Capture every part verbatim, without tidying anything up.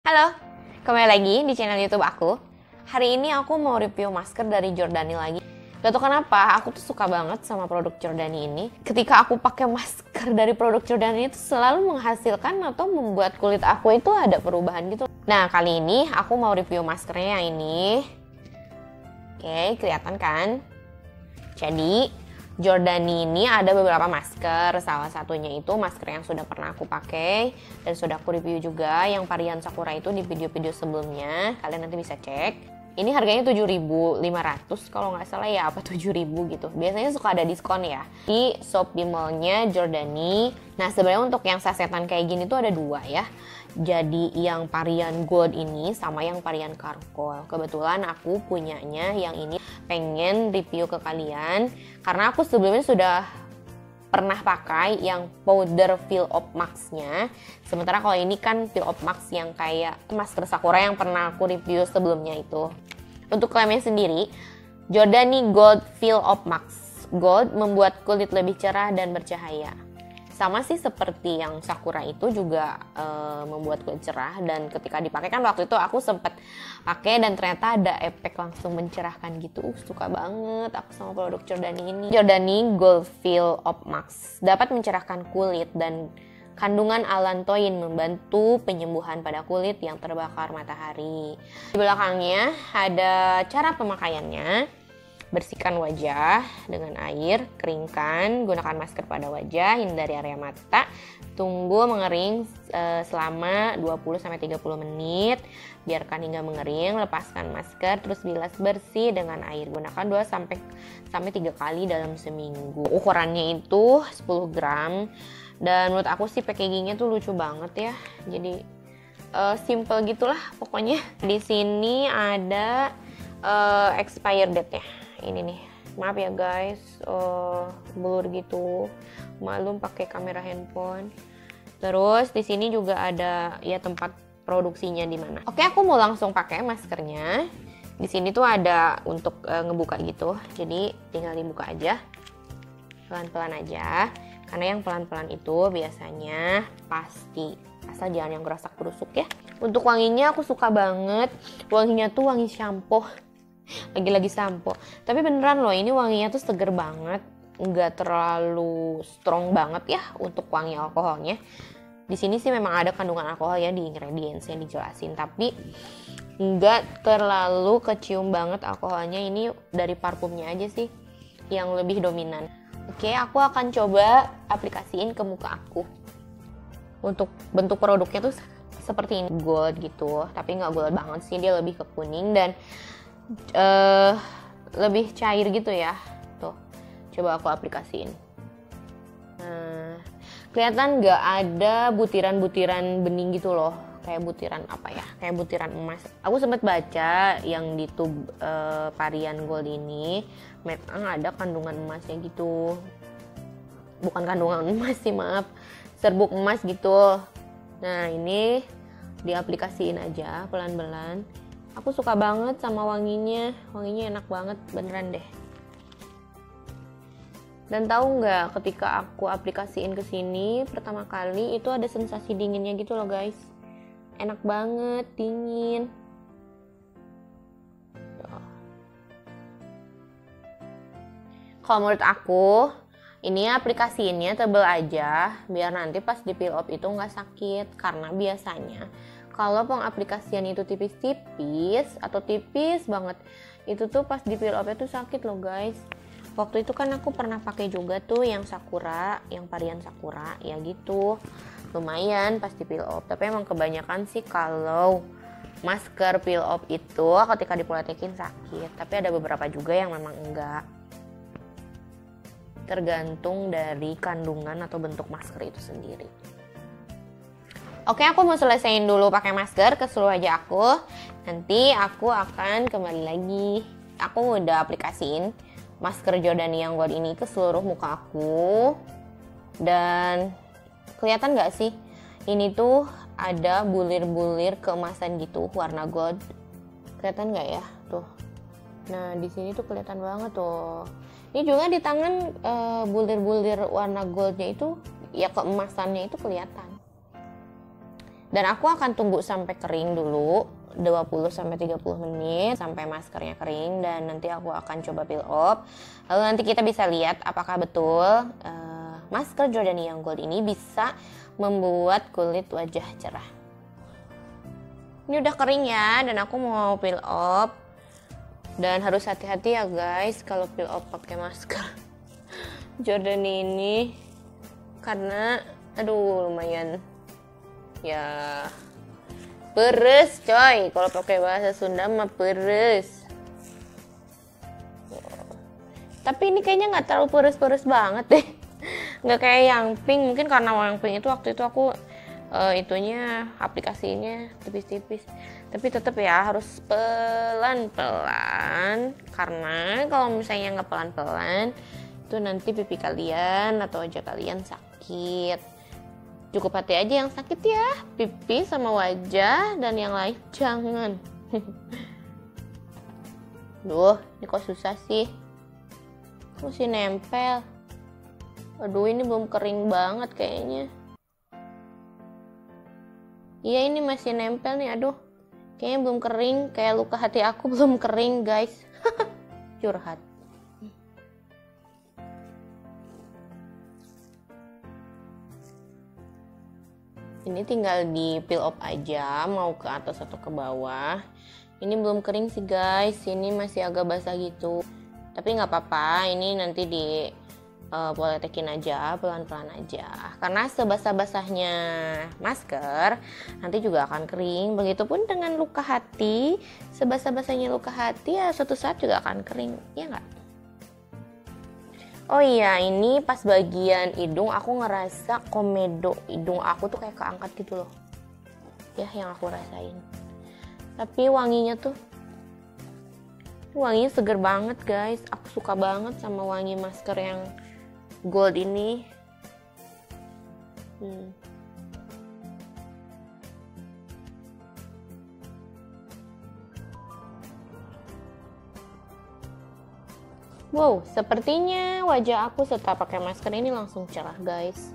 Halo, kembali lagi di channel YouTube aku. Hari ini aku mau review masker dari Giordani lagi. Gak tau kenapa, aku tuh suka banget sama produk Giordani ini. Ketika aku pakai masker dari produk Giordani itu selalu menghasilkan atau membuat kulit aku itu ada perubahan gitu. Nah, kali ini aku mau review maskernya yang ini. Oke, kelihatan kan? Jadi, Giordani ini ada beberapa masker, salah satunya itu masker yang sudah pernah aku pakai dan sudah aku review juga yang varian Sakura itu di video-video sebelumnya, kalian nanti bisa cek. Ini harganya tujuh ribu lima ratus kalau nggak salah ya, apa tujuh ribu gitu. Biasanya suka ada diskon ya di Shopee Mall-nya Giordani. Nah, sebenarnya untuk yang sasetan kayak gini tuh ada dua ya. Jadi yang varian gold ini sama yang varian charcoal. Kebetulan aku punyanya yang ini, pengen review ke kalian karena aku sebelumnya sudah pernah pakai yang powder Fill Up Max-nya. Sementara kalau ini kan Fill Up Max yang kayak masker Sakura yang pernah aku review sebelumnya itu. Untuk klaimnya sendiri, Giordani Gold Fill Up Max. Gold membuat kulit lebih cerah dan bercahaya. Sama sih seperti yang Sakura itu juga e, membuat kulit cerah, dan ketika dipakai kan waktu itu aku sempet pakai dan ternyata ada efek langsung mencerahkan gitu. Uh, suka banget aku sama produk Giordani ini. Giordani Gold Fill Up Max dapat mencerahkan kulit dan kandungan allantoin membantu penyembuhan pada kulit yang terbakar matahari. Di belakangnya ada cara pemakaiannya. Bersihkan wajah dengan air, keringkan, gunakan masker pada wajah, hindari area mata, tunggu mengering e, selama dua puluh sampai tiga puluh menit, biarkan hingga mengering, lepaskan masker, terus bilas bersih dengan air. Gunakan dua sampai tiga kali dalam seminggu. Ukurannya itu sepuluh gram, dan menurut aku sih packagingnya tuh lucu banget ya, jadi e, simple gitulah pokoknya. Di sini ada e, expired date-nya. Ini nih, maaf ya guys, uh, blur gitu, malum pakai kamera handphone. Terus di sini juga ada ya tempat produksinya di mana. Oke, aku mau langsung pakai maskernya. Di sini tuh ada untuk uh, ngebuka gitu, jadi tinggal dibuka aja, pelan-pelan aja. Karena yang pelan-pelan itu biasanya pasti, asal jangan yang gerasak gerusuk ya. Untuk wanginya aku suka banget, wanginya tuh wangi shampoo. Lagi-lagi sampo, tapi beneran loh, ini wanginya tuh seger banget, nggak terlalu strong banget ya untuk wangi alkoholnya. Di sini sih memang ada kandungan alkohol ya di ingredients yang dijelasin, tapi nggak terlalu kecium banget alkoholnya. Ini dari parfumnya aja sih yang lebih dominan. Oke, aku akan coba aplikasiin ke muka aku. Untuk bentuk produknya tuh seperti ini, gold gitu, tapi nggak gold banget sih, dia lebih ke kuning dan Uh, lebih cair gitu ya. Tuh, coba aku aplikasiin. Nah, kelihatan nggak ada butiran-butiran bening gitu loh, kayak butiran apa ya, kayak butiran emas. Aku sempat baca yang di tube uh, varian gold ini memang ada kandungan emasnya gitu. Bukan kandungan emas sih, maaf, serbuk emas gitu. Nah, ini diaplikasiin aja pelan-pelan. Aku suka banget sama wanginya, wanginya enak banget, beneran deh. Dan tahu nggak, ketika aku aplikasiin ke sini pertama kali itu ada sensasi dinginnya gitu loh guys. Enak banget, dingin. Kalau menurut aku, ini aplikasiinnya tebel aja, biar nanti pas di peel off itu nggak sakit. Karena biasanya kalau pengaplikasian itu tipis-tipis atau tipis banget, itu tuh pas di peel off itu sakit loh guys. Waktu itu kan aku pernah pakai juga tuh yang Sakura, yang varian Sakura ya gitu, lumayan pas di peel off. Tapi emang kebanyakan sih kalau masker peel off itu ketika dipraktekin sakit, tapi ada beberapa juga yang memang enggak, tergantung dari kandungan atau bentuk masker itu sendiri. Oke, aku mau selesaiin dulu pakai masker ke seluruh wajah aku. Nanti aku akan kembali lagi. Aku udah aplikasiin masker Giordani yang gold ini ke seluruh muka aku. Dan kelihatan gak sih? Ini tuh ada bulir-bulir keemasan gitu, warna gold. Kelihatan gak ya? Tuh. Nah, di sini tuh kelihatan banget tuh. Ini juga di tangan uh, bulir-bulir warna goldnya itu, ya keemasannya itu kelihatan. Dan aku akan tunggu sampai kering dulu, dua puluh sampai tiga puluh menit sampai maskernya kering, dan nanti aku akan coba peel off. Lalu nanti kita bisa lihat apakah betul uh, masker Jordani yang gold ini bisa membuat kulit wajah cerah. Ini udah kering ya, dan aku mau peel off. Dan harus hati-hati ya guys kalau peel off pakai masker Jordani ini, karena aduh lumayan ya peres coy, kalau pakai bahasa Sunda mah peres. Tapi ini kayaknya nggak terlalu peres-peres banget deh, nggak kayak yang pink. Mungkin karena yang pink itu waktu itu aku uh, itunya aplikasinya tipis-tipis. Tapi tetap ya harus pelan-pelan, karena kalau misalnya nggak pelan-pelan itu nanti pipi kalian atau wajah kalian sakit. Cukup hati aja yang sakit ya, pipi sama wajah, dan yang lain jangan. Duh, ini kok susah sih, masih nempel. Aduh, ini belum kering banget kayaknya. Iya, ini masih nempel nih, aduh. Kayaknya belum kering, kayak luka hati aku belum kering guys. Curhat. Ini tinggal di peel off aja, mau ke atas atau ke bawah. Ini belum kering sih guys, ini masih agak basah gitu. Tapi nggak apa-apa, ini nanti di uh, poletekin aja, pelan-pelan aja. Karena sebasah-basahnya masker, nanti juga akan kering. Begitupun dengan luka hati, sebasah-basahnya luka hati ya suatu saat juga akan kering, ya nggak? Oh iya, ini pas bagian hidung aku ngerasa komedo hidung aku tuh kayak keangkat gitu loh. Ya, yang aku rasain. Tapi wanginya tuh, wanginya seger banget guys. Aku suka banget sama wangi masker yang gold ini. Hmm. Wow, sepertinya wajah aku setelah pakai masker ini langsung cerah guys.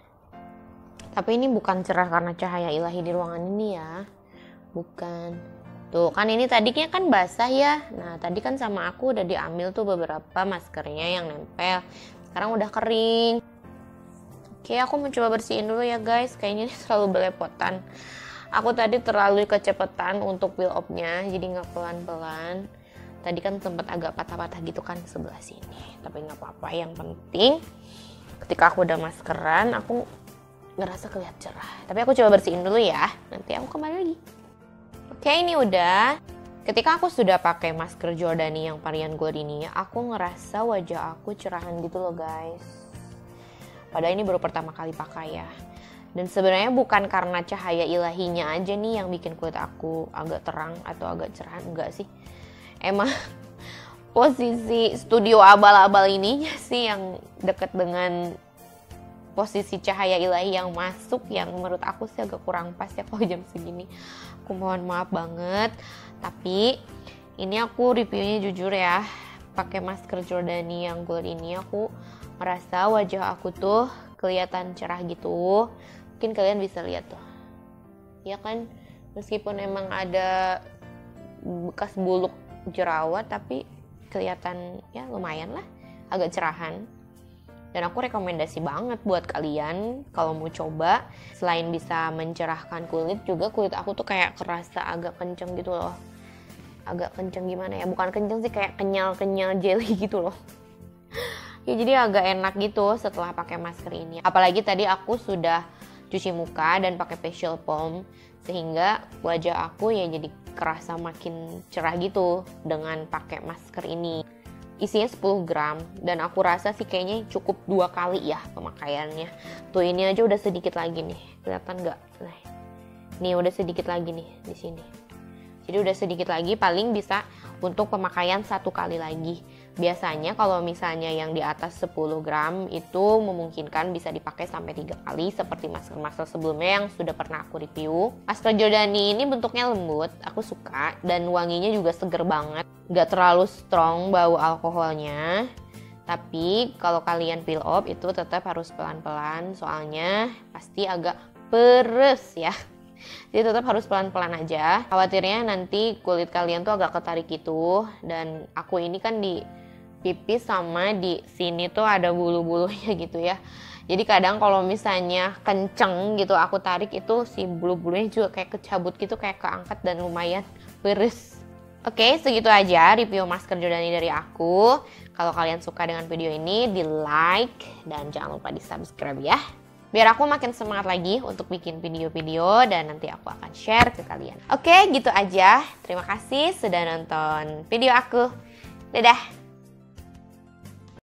Tapi ini bukan cerah karena cahaya ilahi di ruangan ini ya. Bukan. Tuh kan ini tadinya kan basah ya. Nah tadi kan sama aku udah diambil tuh beberapa maskernya yang nempel. Sekarang udah kering. Oke, aku mau coba bersihin dulu ya guys. Kayaknya ini terlalu belepotan. Aku tadi terlalu kecepatan untuk peel off-nya, jadi nggak pelan-pelan. Tadi kan sempat agak patah-patah gitu kan sebelah sini. Tapi nggak apa-apa, yang penting ketika aku udah maskeran, aku ngerasa kelihatan cerah. Tapi aku coba bersihin dulu ya, nanti aku kembali lagi. Oke, ini udah. Ketika aku sudah pakai masker Jordani yang varian gold ini, aku ngerasa wajah aku cerahan gitu loh guys. Padahal ini baru pertama kali pakai ya. Dan sebenarnya bukan karena cahaya ilahinya aja nih yang bikin kulit aku agak terang atau agak cerahan, enggak sih. Emang posisi studio abal-abal ininya sih yang deket dengan posisi cahaya ilahi yang masuk, yang menurut aku sih agak kurang pas ya kalau jam segini. Aku mohon maaf banget. Tapi ini aku reviewnya jujur ya, pakai masker Jordani yang gold ini aku merasa wajah aku tuh kelihatan cerah gitu. Mungkin kalian bisa lihat tuh, ya kan, meskipun emang ada bekas buluk jerawat, tapi kelihatan ya lumayan lah, agak cerahan. Dan aku rekomendasi banget buat kalian kalau mau coba, selain bisa mencerahkan kulit, juga kulit aku tuh kayak kerasa agak kenceng gitu loh. Agak kenceng gimana ya, bukan kenceng sih, kayak kenyal-kenyal jelly gitu loh. Ya jadi agak enak gitu setelah pakai masker ini. Apalagi tadi aku sudah cuci muka dan pakai facial foam, sehingga wajah aku ya jadi kerasa makin cerah gitu dengan pakai masker ini. Isinya sepuluh gram dan aku rasa sih kayaknya cukup dua kali ya pemakaiannya. Tuh ini aja udah sedikit lagi nih, kelihatan nggak? Nah, nih udah sedikit lagi nih di sini. Jadi udah sedikit lagi, paling bisa untuk pemakaian satu kali lagi. Biasanya kalau misalnya yang di atas sepuluh gram itu memungkinkan bisa dipakai sampai tiga kali seperti masker-masker sebelumnya yang sudah pernah aku review. Masker Jordani ini bentuknya lembut, aku suka, dan wanginya juga seger banget. Gak terlalu strong bau alkoholnya. Tapi kalau kalian peel off itu tetap harus pelan-pelan, soalnya pasti agak peres ya. Jadi tetap harus pelan-pelan aja. Khawatirnya nanti kulit kalian tuh agak ketarik gitu. Dan aku ini kan di pipi sama di sini tuh ada bulu-bulunya gitu ya. Jadi kadang kalau misalnya kenceng gitu aku tarik itu si bulu-bulunya juga kayak kecabut gitu, kayak keangkat dan lumayan beres. Oke, segitu aja review masker Giordani dari aku. Kalau kalian suka dengan video ini, di like dan jangan lupa di subscribe ya. Biar aku makin semangat lagi untuk bikin video-video dan nanti aku akan share ke kalian. Oke, gitu aja. Terima kasih sudah nonton video aku. Dadah!